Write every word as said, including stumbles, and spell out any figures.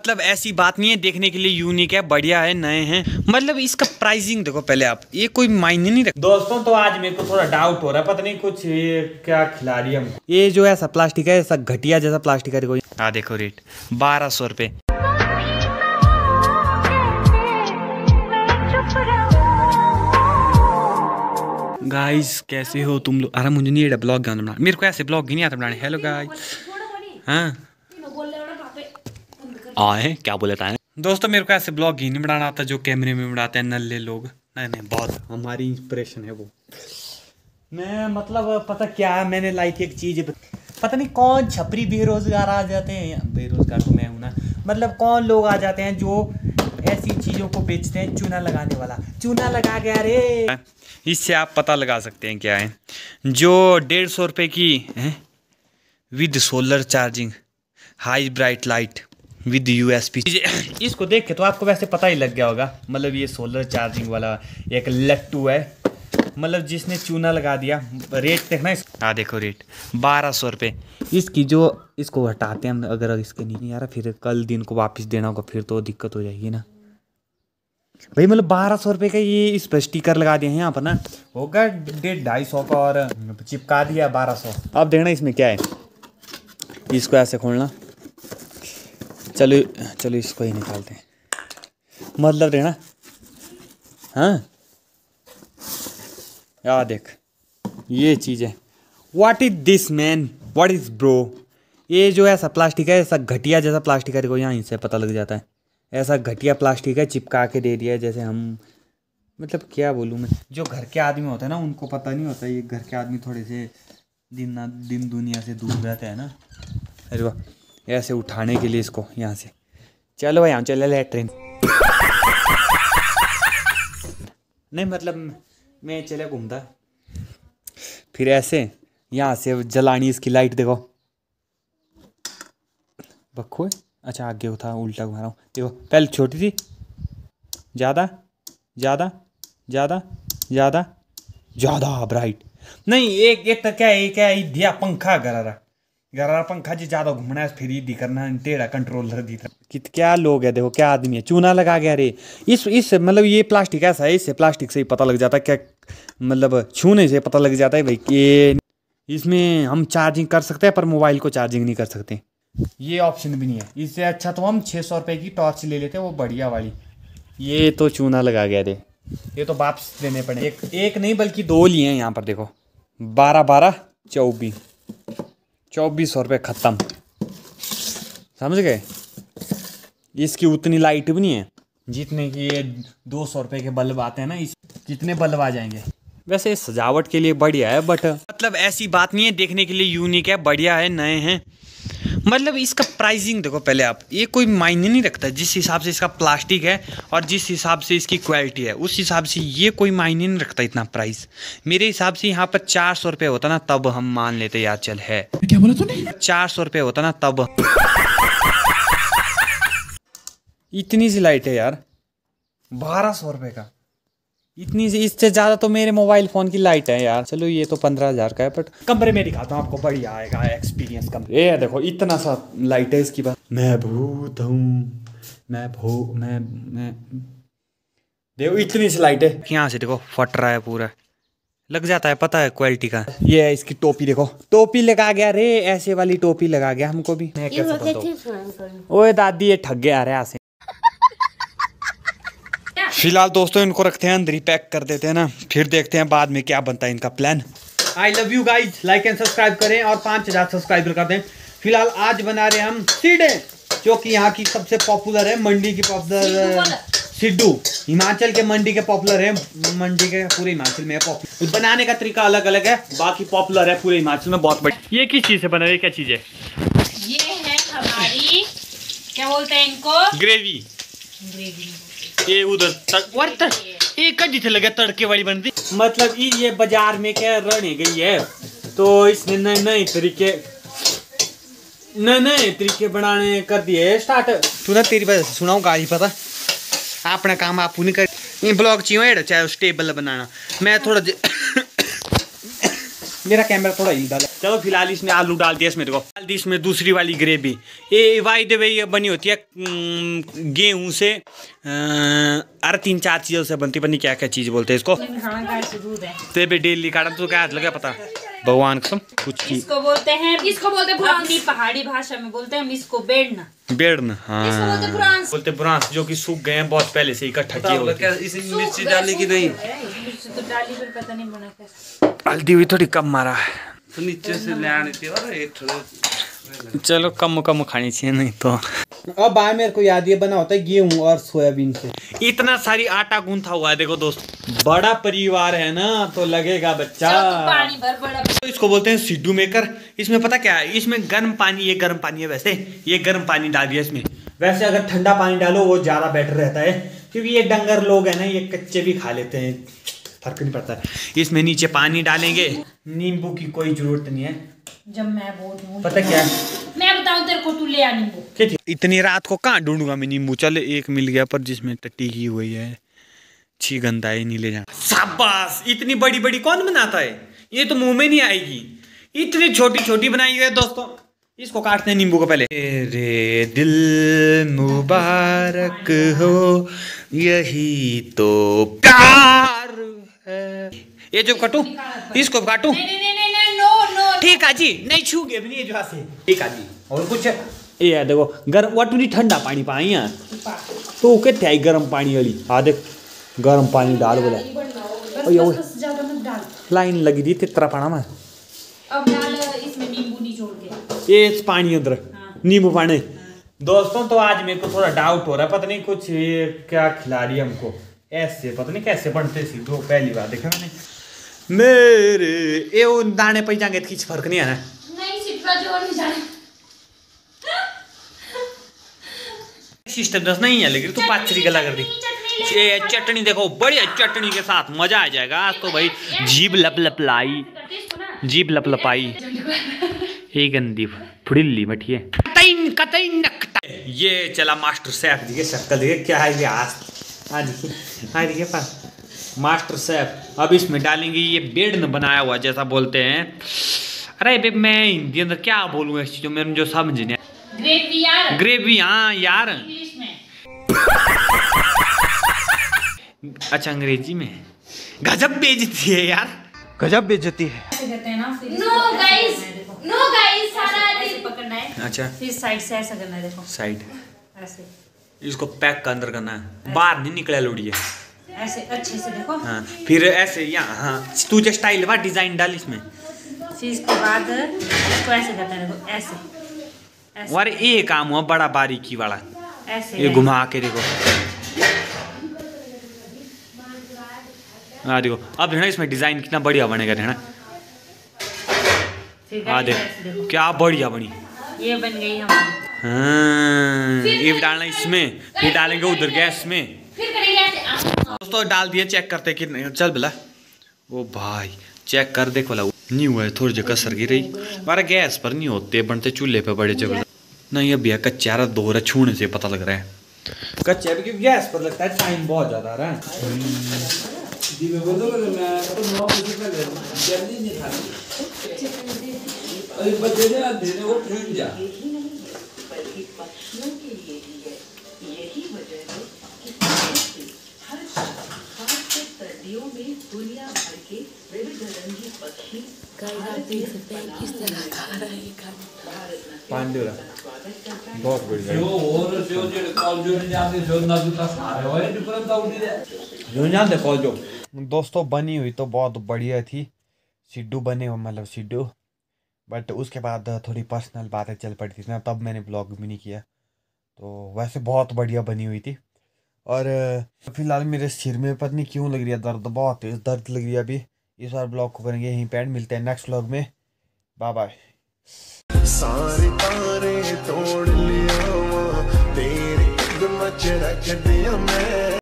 मतलब ऐसी बात नहीं है, देखने के लिए यूनिक है, बढ़िया है, नए हैं। मतलब इसका प्राइसिंग देखो पहले आप, ये कोई मायने नहीं रखता। दोस्तों तो आज मेरे को थोड़ा डाउट हो रहा है, पता नहीं कुछ ये क्या खिला रही है हमको। ये जो ऐसा प्लास्टिक है, ऐसा घटिया जैसा प्लास्टिक है, देखो हाँ देखो रेट बारह सौ रुपये। गाइस कैसे हो तुम लोग? अरे मुझे नहीं ब्लॉग बनाना, मेरे को ऐसे ब्लॉग ही नहीं आता बनाने। हेलो गाइस, हाँ आए क्या बोले था दोस्तों, मेरे को ऐसे ब्लॉग ही नहीं बनाना आता जो कैमरे में बनाते हैं नल्ले लोग। नहीं नहीं, बहुत हमारी इंस्पिरेशन है वो। मैं मतलब पता क्या है, मैंने लाई थी एक चीज़, पता नहीं कौन छपरी बेरोजगार आ जाते हैं, बेरोजगार तो मैं हूँ ना, मतलब कौन लोग आ जाते हैं जो ऐसी चीज़ों को बेचते हैं। चूना लगाने वाला, चूना लगा गया रे। इससे आप पता लगा सकते हैं क्या है, जो डेढ़ सौ रुपये की है with solar charging high bright light with USP. इसको देख के तो आपको वैसे पता ही लग गया होगा, मतलब ये सोलर चार्जिंग वाला एक लट्टू है, मतलब जिसने चूना लगा दिया। रेट देखना इस, हाँ देखो रेट बारह सौ रुपये इसकी। जो इसको हटाते हैं हम, अगर इसके नहीं यार फिर कल दिन को वापस देना होगा, फिर तो दिक्कत हो जाएगी ना भाई। मतलब बारह सौ रुपये का ये इस पर स्टिकर लगा दिए हैं यहाँ पर ना, होगा डेढ़ ढाई सौ का, और चिपका दिया बारह सौ। अब देखना इसमें क्या है, इसको ऐसे खोलना, चलो चलो इसको ही निकालते हैं, मतलब देखना। हाँ यार देख ये चीज़ है। What is this man, what is bro. ये जो ऐसा प्लास्टिक है, ऐसा घटिया जैसा प्लास्टिक है, देखो यहाँ इससे पता लग जाता है, ऐसा घटिया प्लास्टिक है, चिपका के दे दिया है। जैसे हम मतलब क्या बोलूँ मैं, जो घर के आदमी होते हैं ना उनको पता नहीं होता, ये घर के आदमी थोड़े से दिन ना दिन दुनिया से दूर रहते हैं ना। अरे वाह, ऐसे उठाने के लिए इसको यहाँ से, चलो भाई यहाँ चले ले ट्रेन। नहीं मतलब मैं चले घूमता, फिर ऐसे यहाँ से जलानी इसकी लाइट, देखो बखो। अच्छा आगे उठा, उल्टा घुमा रहा हूँ, देखो पहले छोटी थी, ज़्यादा ज़्यादा ज़्यादा ज़्यादा ज़्यादा ब्राइट। नहीं एक एक तो क्या है, क्या है दिया पंखा गरारा गरारा पंखा जी, ज़्यादा घूमना है फिर दी करना, टेढ़ा कंट्रोलर दी कित क्या लोग है, देखो क्या आदमी है, चूना लगा गया रे। इस इस मतलब ये प्लास्टिक ऐसा है, इससे प्लास्टिक से ही पता लग जाता है क्या, मतलब छूने से पता लग जाता है भाई कि इसमें हम चार्जिंग कर सकते हैं पर मोबाइल को चार्जिंग नहीं कर सकते, ये ऑप्शन भी नहीं है। इससे अच्छा तो हम छः सौ रुपये की टॉर्च ले लेते हैं, वो बढ़िया वाली। ये तो चूना लगा गया रे, ये तो वापस देने पड़े। एक एक नहीं बल्कि दो लिए हैं यहाँ पर, देखो बारह बारह चौबीस चौबीस सौ रुपये ख़त्म, समझ गए। इसकी उतनी लाइट भी नहीं है जितने की ये दो सौ रुपये के बल्ब आते हैं ना, इस कितने बल्ब आ जाएंगे। वैसे सजावट के लिए बढ़िया है, बट मतलब ऐसी बात नहीं है, देखने के लिए यूनिक है, बढ़िया है, नए हैं। मतलब इसका प्राइसिंग देखो पहले आप, ये कोई मायने नहीं रखता। जिस हिसाब से इसका प्लास्टिक है और जिस हिसाब से इसकी क्वालिटी है, उस हिसाब से ये कोई मायने नहीं रखता इतना प्राइस। मेरे हिसाब से यहाँ पर चार सौ रुपये होता ना तब हम मान लेते यार, चल है क्या बोला तूने, चार सौ रुपये होता ना तब। इतनी सी लाइट है यार, बारह सौ रुपये का, इतनी सी। इससे ज़्यादा तो मेरे मोबाइल फ़ोन की लाइट है यार। चलो ये तो पंद्रह हज़ार का है, बट कमरे में दिखाता हूँ आपको, बढ़िया आएगा एक्सपीरियंस कमरे। ये देखो इतना सा लाइट है इसकी बात। मैं भूत हूँ, मैं भू मैं मैं देखो इतनी सी लाइट है, यहाँ से देखो फट रहा है पूरा, लग जाता है पता है क्वालिटी का। ये है इसकी टोपी, देखो टोपी लगा गया रे, ऐसे वाली टोपी लगा गया हमको भी। मैं कैसे बताऊँ, ओए दादी ये ठग गया रहा से। फिलहाल दोस्तों इनको रखते हैं अंदर ही, पैक कर देते हैं ना, फिर देखते हैं बाद में क्या बनता है इनका plan. I love you guys, like and subscribe करें और पाँच हजार सब्सक्राइबर कर दें। फिलहाल आज बना रहे हम सीडे, जो कि यहाँ की सबसे पॉपुलर है, मंडी की पॉपुलर सिड्डू, हिमाचल के मंडी के पॉपुलर है, मंडी के पूरे हिमाचल में पॉपुलर। बनाने का तरीका अलग अलग है, बाकी पॉपुलर है पूरे हिमाचल में, बहुत बड़ी। ये किस चीज से बना है, क्या चीज है ये? है हमारी क्या बोलते हैं इनको, ग्रेवी। ग्रेवी ये उधर तक एक जिथे लगे तड़के वाली बनती, मतलब ये बाजार में क्या रहने गई है, तो इसने नए नए तरीके नए नए तरीके बनाने कर दिए स्टार्ट। तू ना तेरी वजह से सुनाऊँ गाली, पता अपना काम आप नहीं कर, ये ब्लॉग चाहिए चाहे स्टेबल बनाना। मैं थोड़ा मेरा कैमरा थोड़ा हिल डाला। चलो फिलहाल इसमें आलू डाल दिया इसमें, देखो डाल दी इसमें दूसरी वाली ग्रेवी। ये वाई द वे ये बनी होती है गेहूं से, अरे तीन चार चीज़ों से बनती, पता नहीं क्या क्या चीज़ बोलते हैं इसको। तो ये डेली काटा तो क्या लगा पता भगवान कसम कुछ की। इसको बोलते हैं, इसको बोलते हैं अपनी पहाड़ी भाषा में बोलते हैं हम इसको बेड़ना। बेड़ना, हाँ इसको बोलते बुरांस। बोलते बुरांस, जो कि सूख गए हैं बहुत पहले से इकट्ठा किए हुए। इसमें मिर्ची डालने की नहीं, तो डाली पर पता नहीं बना कैसे। हल्दी भी थोड़ी कम मारा है, तो नीचे से ले आनी थी और ये थोड़ा। चलो कम कम खानी चाहिए नहीं तो। अब भाई मेरे को याद ये बना होता है गेहूं और सोयाबीन से। इतना सारी आटा गूंथा हुआ है देखो दोस्त, बड़ा परिवार है ना तो लगेगा बच्चा। पानी भर बड़ा। तो इसको बोलते हैं सिड्डू मेकर। इसमें पता क्या है, इसमें गर्म पानी, ये गर्म पानी है वैसे, ये गर्म पानी डाल दिया इसमें। वैसे अगर ठंडा पानी डालो वो ज्यादा बेटर रहता है, क्योंकि ये डंगर लोग है ना, ये कच्चे भी खा लेते हैं, फर्क नहीं पड़ता है। इसमें नीचे पानी डालेंगे, नींबू की कोई जरूरत नहीं है। जब मैं बोलूं पता क्या है, मैं बताऊं तेरे को, तू ले आ नींबू। इतनी रात को कहाँ ढूंढूंगा मैं नींबू। चल एक मिल गया पर जिसमें टट्टी की हुई है, छी गंदा है, नहीं ले जाना। शाबाश, इतनी बड़ी बड़ी कौन बनाता है, ये तो मुंह में नहीं आएगी। इतनी छोटी छोटी बनाई है दोस्तों। इसको काटते हैं नींबू को पहले। तेरे दिल मुबारक हो, यही तो प्यार है। ये जो काटू, इसको काटू, ठीक है जी, नहीं छूगे भी नहीं जो से, ठीक है जी। और कुछ ये देखो गर्म वाटू नहीं, ठंडा पानी पाई है तो कहते है गर्म पानी वाली। हाँ देख गर्म पानी डाल बोला, लाइन लगी थी तेरा पाना में। अब डाल इसमें नींबू निचोड़ के, ये पानी अंदर नींबू पानी। दोस्तों तो आज मेरे को थोड़ा डाउट हो रहा है, पता नहीं कुछ ये क्या खिला रही है हमको, ऐसे पता नहीं कैसे बनते सी, तो पहली बार देखा मैंने। मेरे ये वो दाने पे जाएंगे तो कुछ फर्क नहीं है ना, नहीं सिर्फ जोर नहीं जाने सिस्टम दस नहीं है, लेकिन तू पाचरी गला कर दी। ये चटनी देखो, बढ़िया चटनी के साथ मजा आ जाएगा आज तो भाई। जीभ लप लप लाई, जीभ लप लपाई, ये गंदी फुड़िल्ली मठिए कतई कतई नकटा। ये चला मास्टर शेफ, देखिए शक्ल देखिए क्या है ये आज, आज देखिए आज देखिए पर मास्टर शेफ। अब इसमें डालेंगे ये बेड़न बनाया हुआ जैसा बोलते हैं। अरे बे मैं हिंदी अंदर क्या बोलूँ इस चीज़ में जो समझ नहीं। ग्रेवी यार, ग्रेवी, हाँ यार इंग्लिश में। अच्छा अंग्रेजी में। गजब बेइज्जती है यार, गजब बेइज्जती है। नो गाइस, नो गाइस, सारा ऐसे पकड़ना है। अच्छा फिर साइड से ऐसा करना है, देखो साइड, ऐसे इसको पैक का अंदर करना है, बाहर नहीं निकला लोड़ी है। ऐसे अच्छे से देखो। हाँ फिर ऐसे यहाँ, हाँ तुझे स्टाइल वा डिजाइन डाल इसमें। फिर इसके बाद इसको ऐसे करना है, देखो ऐसे ऐसे। और ये काम हुआ बड़ा बारीकी वाला, ऐसे ये घुमा के देखो। हाँ देखो अब है ना इसमें डिजाइन कितना बढ़िया बनेगा है ना। हाँ देखो क्या बढ़िया बनी, ये बन गई हमारी। हाँ ये डालना इसमें, फिर डालेंगे उधर गैस में, फिर करेंगे ऐसे। दोस्तों डाल दिया, चेक करते कितने चल भला। ओ भाई चेक कर देख वाला नहीं हुआ है, थोड़ी जगह कसर गिर रही। हमारा गैस पर नहीं होते, बनते चूल्हे पे बड़े जगह। नहीं अब भैया कच्चा रहा, दोहरा छूने से पता लग रहा है कच्चा है, क्योंकि गैस पर लगता है टाइम बहुत ज्यादा रहा है। पांडुरा बहुत बढ़िया दोस्तों, बनी हुई तो बहुत बढ़िया थी। सिड्डू बने हुए मतलब सिड्डू, बट उसके बाद थोड़ी पर्सनल बातें चल पड़ी थी ना, तब मैंने ब्लॉग भी नहीं किया। तो वैसे बहुत बढ़िया बनी हुई थी। और फिलहाल मेरे सिर में पता नहीं क्यों लग रही है दर्द, बहुत तेज दर्द लग रही है अभी। इस बार ब्लॉग को करेंगे यहीं पे एंड, मिलते हैं नेक्स्ट ब्लॉग में, बाय बाय। सारे तारे तोड़ लिया तेरे कदम च रख दिया मैं।